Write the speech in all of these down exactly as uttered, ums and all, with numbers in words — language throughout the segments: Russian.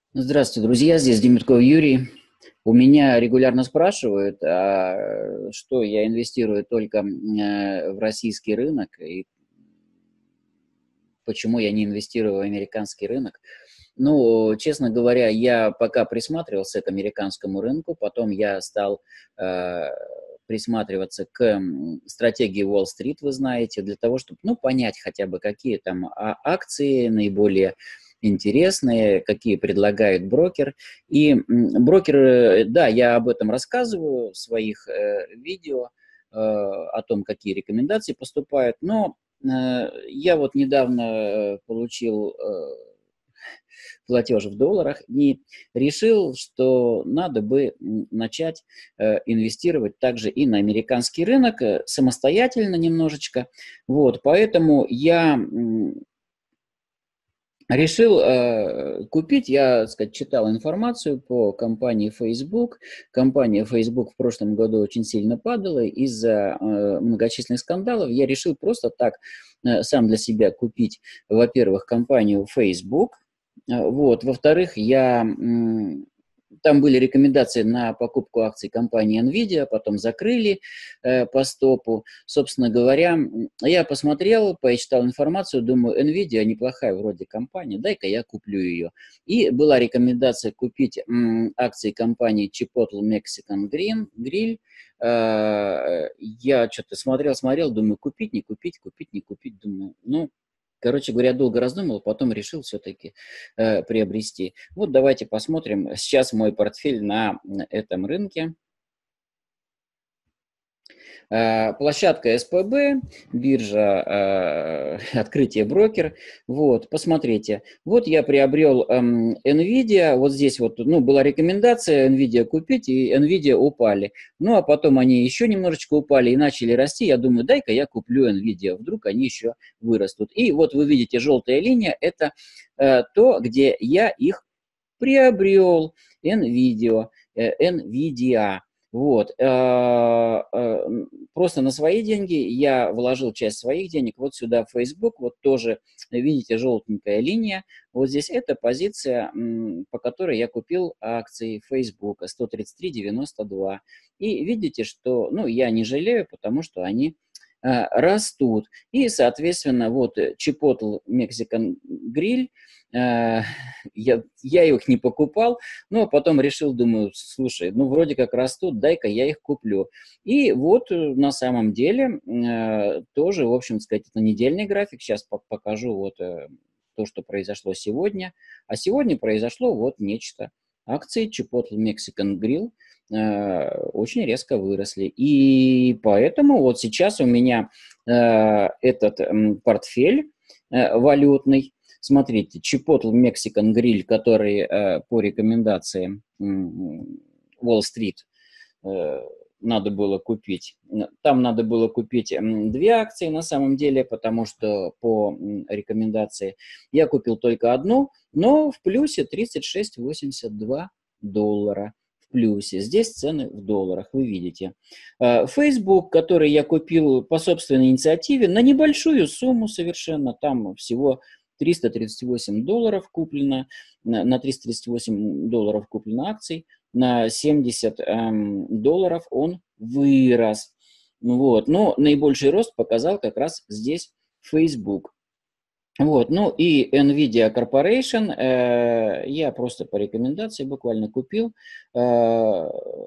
Здравствуйте, друзья, здесь Демитков Юрий. У меня регулярно спрашивают, а, что я инвестирую только э, в российский рынок и почему я не инвестирую в американский рынок. Ну, честно говоря, я пока присматривался к американскому рынку, потом я стал э, присматриваться к м, стратегии Уолл-стрит, вы знаете, для того, чтобы, ну, понять хотя бы, какие там а- акции наиболее интересные, какие предлагает брокер. И м, брокер, э, да, я об этом рассказываю в своих э, видео, э, о том, какие рекомендации поступают, но э, я вот недавно э, получил э, платеж в долларах и решил, что надо бы начать э, инвестировать также и на американский рынок э, самостоятельно немножечко. Вот, поэтому я м, решил э, купить, я, так сказать, читал информацию по компании Facebook. Компания Facebook в прошлом году очень сильно падала из-за э, многочисленных скандалов. Я решил просто так э, сам для себя купить, во-первых, компанию Facebook. Э, вот, во-вторых, я м, там были рекомендации на покупку акций компании Nvidia, потом закрыли э, по стопу. Собственно говоря, я посмотрел, почитал информацию, думаю, Nvidia неплохая вроде компания, дай-ка я куплю ее. И была рекомендация купить м, акции компании Chipotle Mexican Green, Grill. Э, я что-то смотрел, смотрел, думаю, купить, не купить, купить, не купить, думаю, ну, короче говоря, долго раздумывал, потом решил все-таки э, приобрести. Вот давайте посмотрим сейчас мой портфель на этом рынке. Э, Площадка СПБ, биржа, э, открытие брокер. Вот, посмотрите. Вот я приобрел эм, Nvidia. Вот здесь вот, ну, была рекомендация Nvidia купить, и Nvidia упали. Ну, а потом они еще немножечко упали и начали расти. Я думаю, дай-ка я куплю Nvidia, вдруг они еще вырастут. И вот вы видите, желтая линия, это э, то, где я их приобрел. Nvidia, э, Nvidia. Вот. э, э, Просто на свои деньги я вложил часть своих денег вот сюда в Facebook, вот тоже, видите, желтенькая линия. Вот здесь эта позиция, м, по которой я купил акции Facebook сто тридцать три девяносто два. И видите, что, ну, я не жалею, потому что они э, растут. И, соответственно, вот э, Chipotle Mexican Grill, э, я, я их не покупал, но потом решил, думаю, слушай, ну вроде как растут, дай-ка я их куплю. И вот э, на самом деле э, тоже, в общем сказать, это недельный график. Сейчас по- покажу вот э, то, что произошло сегодня. А сегодня произошло вот нечто. Акции Chipotle Mexican Grill э, очень резко выросли. И поэтому вот сейчас у меня э, этот м, портфель э, валютный. Смотрите, Chipotle Mexican Grill, который э, по рекомендации м, Wall Street э, надо было купить. Там надо было купить м, две акции на самом деле, потому что по м, рекомендации я купил только одну, но в плюсе тридцать шесть восемьдесят два доллара. В плюсе. Здесь цены в долларах, вы видите. Э, Facebook, который я купил по собственной инициативе, на небольшую сумму совершенно, там всего триста тридцать восемь долларов куплено, на на триста тридцать восемь долларов куплено акций, на семьдесят эм, долларов он вырос. Ну вот. Но наибольший рост показал как раз здесь Facebook. Вот. Ну и Nvidia Corporation э, я просто по рекомендации буквально купил э,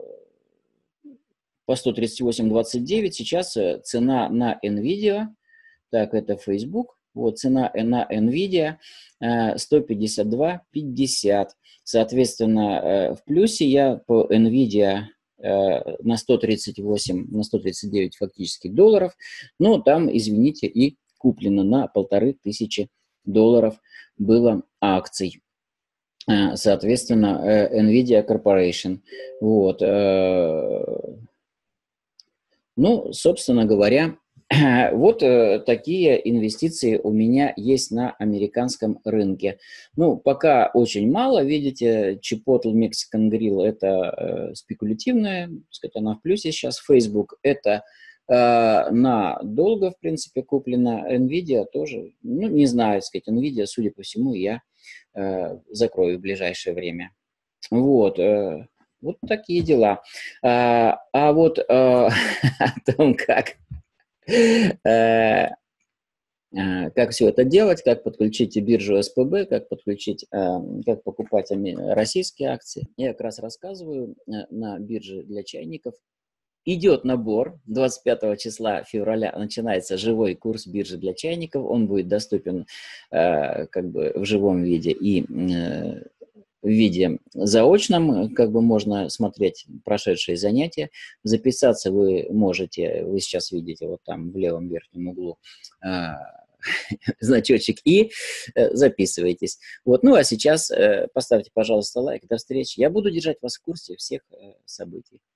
по сто тридцать восемь двадцать девять. Сейчас э, цена на Nvidia, так, это Facebook. Вот цена на Nvidia э, сто пятьдесят два пятьдесят. Соответственно, э, в плюсе я по Nvidia э, на сто тридцать восемь, на сто тридцать девять фактически долларов. Но там, извините, и куплено на полторы тысячи долларов было акций. Э, Соответственно, э, Nvidia Corporation. Вот. э, Ну, собственно говоря, вот э, такие инвестиции у меня есть на американском рынке. Ну, пока очень мало, видите, Chipotle Mexican Grill – это э, спекулятивная, так сказать, она в плюсе сейчас. Facebook – это э, на долго, в принципе, куплено. Nvidia тоже, ну, не знаю, так сказать, Nvidia, судя по всему, я э, закрою в ближайшее время. Вот, э, вот такие дела. А, а вот э, о том, как, э, э, как все это делать, как подключить биржу эс пэ бэ, как подключить, э, как покупать ами- российские акции, я как раз рассказываю э, на бирже для чайников. Идет набор. двадцать пятого числа февраля начинается живой курс биржи для чайников. Он будет доступен э, как бы в живом виде и э, в виде заочном, как бы можно смотреть прошедшие занятия. Записаться вы можете, вы сейчас видите вот там в левом верхнем углу э, значочек и э, записывайтесь. Вот. Ну а сейчас э, поставьте, пожалуйста, лайк. До встречи. Я буду держать вас в курсе всех э, событий.